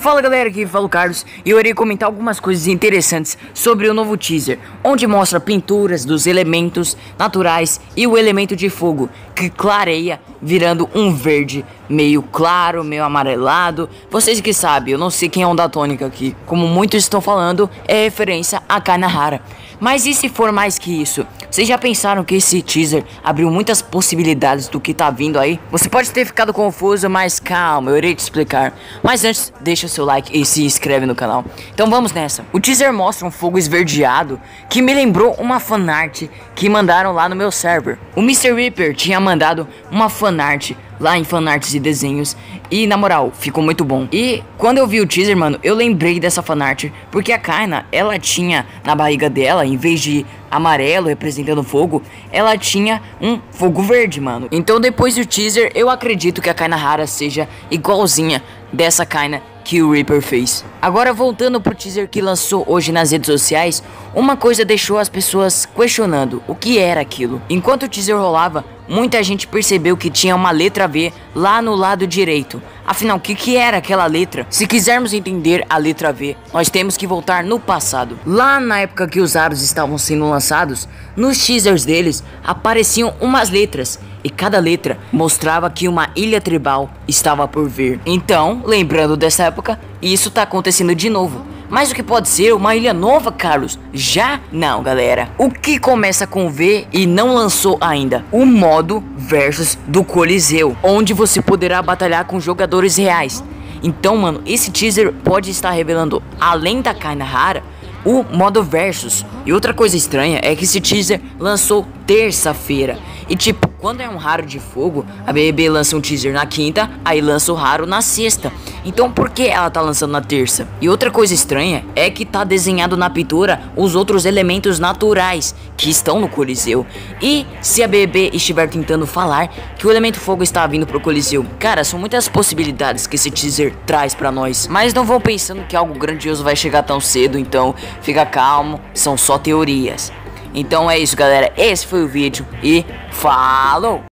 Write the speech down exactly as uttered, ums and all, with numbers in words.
Fala galera, aqui fala o Carlos e eu irei comentar algumas coisas interessantes sobre o novo teaser, onde mostra pinturas dos elementos naturais e o elemento de fogo, que clareia virando um verde meio claro, meio amarelado. Vocês que sabem, eu não sei quem é um daltônico aqui, como muitos estão falando, é referência a Kainahara. Mas e se for mais que isso? Vocês já pensaram que esse teaser abriu muitas possibilidades do que tá vindo aí? Você pode ter ficado confuso, mas calma, eu irei te explicar. Mas antes, deixa seu like e se inscreve no canal. Então vamos nessa. O teaser mostra um fogo esverdeado que me lembrou uma fanart que mandaram lá no meu server. O mister Reaper tinha mandado uma fanart lá em fanarts e desenhos e na moral, ficou muito bom. E quando eu vi o teaser, mano, eu lembrei dessa fanart, porque a Kaina, ela tinha na barriga dela, em vez de amarelo representando fogo, ela tinha um fogo verde, mano. Então depois do teaser, eu acredito que a Kainahara seja igualzinha dessa Kaina que o Reaper fez. Agora voltando pro teaser que lançou hoje nas redes sociais, uma coisa deixou as pessoas questionando o que era aquilo. Enquanto o teaser rolava, muita gente percebeu que tinha uma letra V lá no lado direito. Afinal, o que, que era aquela letra? Se quisermos entender a letra V, nós temos que voltar no passado. Lá na época que os aros estavam sendo lançados, nos teasers deles apareciam umas letras, e cada letra mostrava que uma ilha tribal estava por vir. Então, lembrando dessa época, isso tá acontecendo de novo. Mas o que pode ser uma ilha nova, Carlos? Já? Não, galera. O que começa com V e não lançou ainda? O modo versus do Coliseu, onde você poderá batalhar com jogadores reais. Então, mano, esse teaser pode estar revelando, além da Kainahara, o modo versus. E outra coisa estranha é que esse teaser lançou terça-feira. E tipo, quando é um raro de fogo, a B B lança um teaser na quinta, aí lança o raro na sexta. Então por que ela tá lançando na terça? E outra coisa estranha é que tá desenhado na pintura os outros elementos naturais que estão no Coliseu. E se a B B estiver tentando falar que o elemento fogo está vindo pro Coliseu? Cara, são muitas possibilidades que esse teaser traz pra nós. Mas não vão pensando que algo grandioso vai chegar tão cedo, então fica calmo, são só teorias. Então é isso, galera, esse foi o vídeo e falou!